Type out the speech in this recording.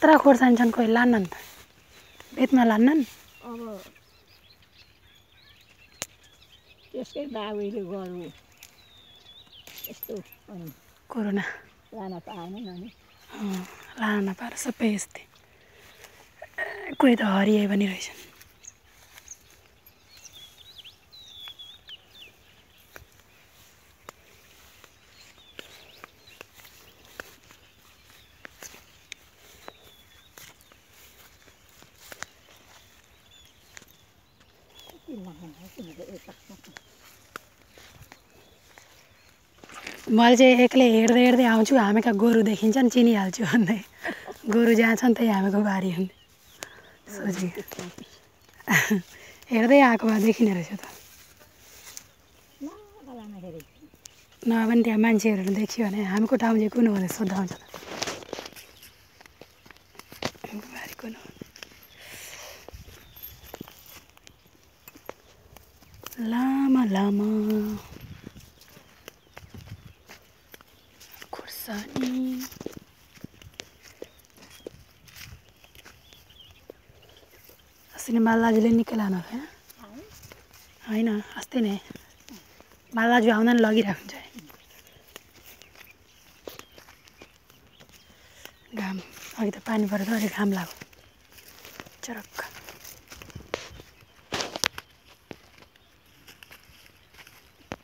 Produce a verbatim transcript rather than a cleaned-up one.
खतरा खोर्सानी कोही लान्न नि त बेच्न लान्नन् अब त्यसकै बाबुले गर्नु यस्तो कोरोना लान पाएन नि लान नपाएर सबै यस्तै कोही त हरिए पनि रहेछन् मैले चाहिँ एक्लै हेर्दै हेर्दै आउँछु हामीका गोरु देखिन्छन् चिनिहाल्छु भन्दै गोरु जहाँ छन् त्यही हामीको बारी हुन् सोझी हेर्दै आएको भए देखिने रहेछ त नभए पनि त्यहाँ मान्छेहरू देखियो भने हामीको ठाउँ चाहिँ कुन हो भनेर सोध्दा हुन्छ त हामीको बारी कुन हो लामा लामा खुर्सानी अस्ति नै मालदाजुले निकै लानु भयो होइन अस्ति नै मालदाजु आउँदा नि लगिरहेको हुन्छ घाम अघि त पानी परेर अलिक घाम लाग्यो चरक्क